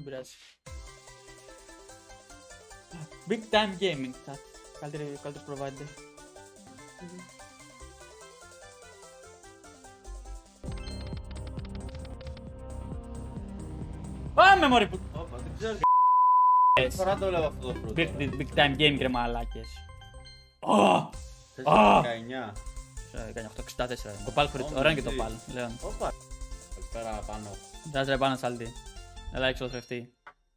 Δεν πειράζει. Big Time Gaming, chat. Καλύτερος provider. Πάμε μωρί που... Δεν ξέρω τι φορά το βλέπω αυτό το πρώτο. Big Time Gaming ρε μαλάκες. 19. 1864. Κοπάλ χωρίς, ωραία είναι και το πάλ. Όπα. Καλησπέρα πάνω. Δράζει ρε πάνω σαλτί. Έλα έξω το θρεφτή.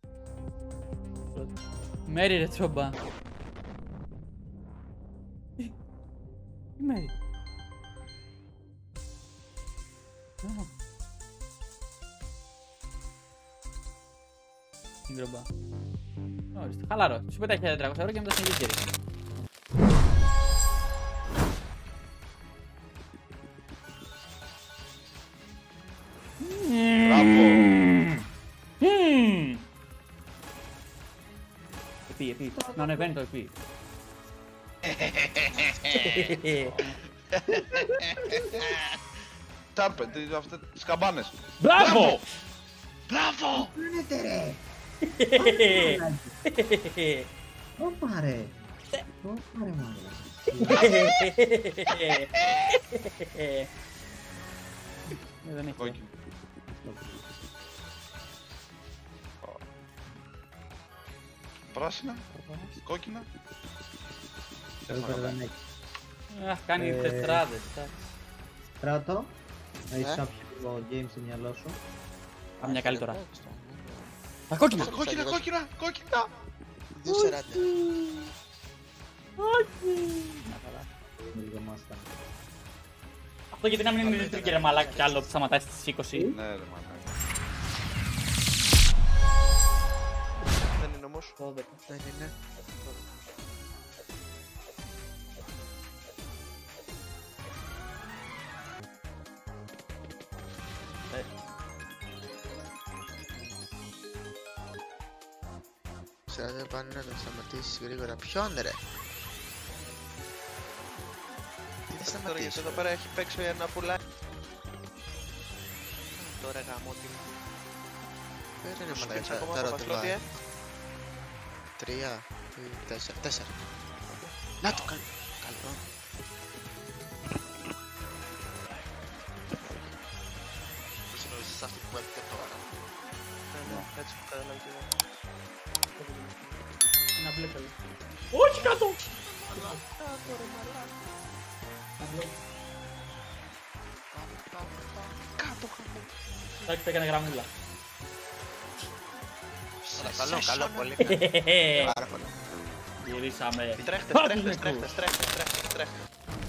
Μέρι ρε τσόμπα. Η Μέρι. Την κρομπά. Ορίστε, χαλαρό. Σου πετάει 1300 ευρώ και μετά συνεχίζει γύρι. Επί. Να ανεβαίνει το επί. Τάρπε, τις καμπάνες. Μπράβο! Μπράβο! Κάνετε ρε! Όπα ρε! Όπα ρε μάλλον. Δεν έχει. Κόκκινο. Πράσινα, κόκκινα. Σούπερ δεν έχει. Αχ, κάνει τετράδες. Πρώτο, να έχεις κάποιο λίγο game στο μυαλό σου. Πάμε μια καλή τώρα. Τα κόκκινα! Κόκκινα. Όχι! Λίγο μάστα. Αυτό γιατί να μην είναι τρίκη ρε μαλάκι κι άλλο που σταματάει στις 20. Ναι ρε μαλάκα. Δεν είναι όμως. 12. Δεν είναι. Ξέρετε πάνε να τον σταματήσεις γρήγορα. Ποιον ρε? Τι θα σταματήσεις? Εδώ πέρα έχει παίξει ένα πουλάκι. Τώρα γάμω τι μου. Πέρα είναι μαλάκα, τα ρωτημάει. 3, 4. Να το κάνω. Καλό. Πώς συνόησες αυτή που έρχεται τώρα? Ναι, έτσι που καταλάβει. Ένα μπλε παιδί. Όχι κάτω! Κάτω. Εντάξει, έκανε γραμμούλα. Καλό, πολύ. Πάρα πολύ. Γυρίσαμε. Τρέχτε.